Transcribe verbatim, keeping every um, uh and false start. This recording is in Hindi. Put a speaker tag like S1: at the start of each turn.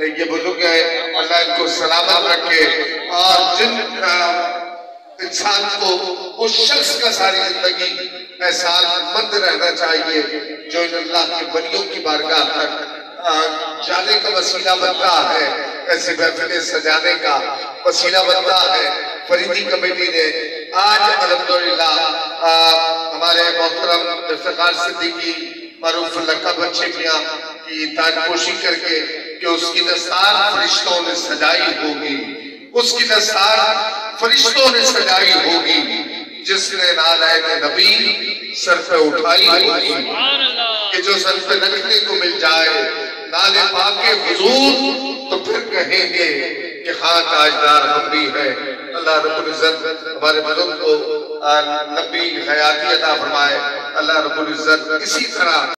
S1: ये बुजुर्ग है, अल्लाह इनको सलामत रखे। और जिन इंसान को उस शख्स का सारी जिंदगी एहसानमंद रहना चाहिए जो इन अल्लाह के वलियों की बारगाह तक जाने का वसीला बनता है, ऐसी महफिलें सजाने का वसीला बनता है। फरीदी कमेटी ने आज अल्हम्दुलिल्लाह हमारे मोहतरम इफ्तिखार सिद्दीकी मारूफ लक़ब बच्चे मियां की ताजपोशी करके कि उसकी दस्तार फरिश्तों ने सजाई होगी, उसकी दस्तार फरिश्तों ने सजाई होगी, जिसने नालायन नबी सर पे उठाई होगी, कि जो सर पे रखने को मिल जाए नाले पाके हुजूर तो फिर कहेंगे कि हाँ ताजदार हम भी है। अल्लाह रब्बुल इज्जत हमारे बुजुर्ग को लंबी हयाती अता फरमाए। अल्लाह रब्बुल इज्जत इसी तरह